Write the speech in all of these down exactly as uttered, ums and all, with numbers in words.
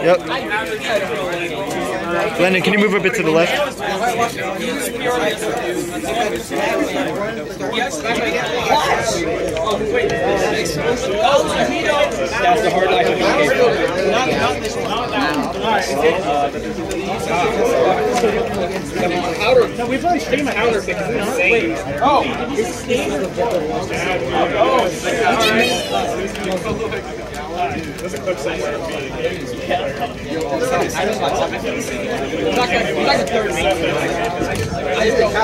Yep. Glendon, can you move a bit to the left? That's the hard life of the Not this one. powder. No, we probably stream a powder because it's insane. Oh, this is Steve. Oh, there's a clip somewhere of me. He's like a third mate. I don't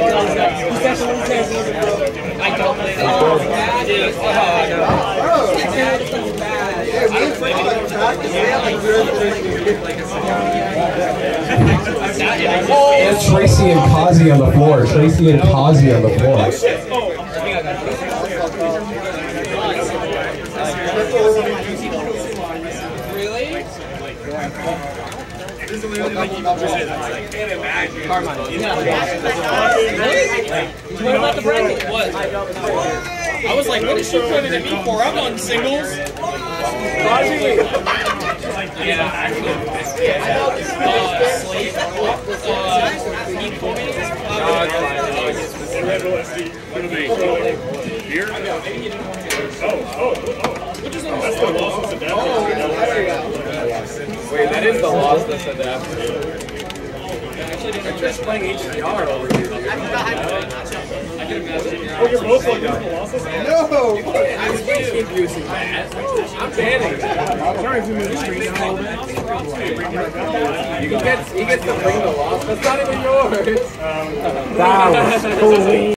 And Tracy and Kazi on the floor. Tracy and Kazi on the floor. Really? This is literally like you just said. I can't imagine. What about the bracket? What? I was like, what is she putting at me for? I'm on singles. Yeah, actually. Here? Oh, oh, oh. Which is that's the lossless adapter. Wait, that is the lossless adapter. I'm just playing H D R over here. I can imagine. Oh, you're both like this the lossless? No! I'm keep using that. I'm banning that. Sorry if we move the screen down a little bit. He gets, he gets to bring the loss. That's not even yours. That was cool.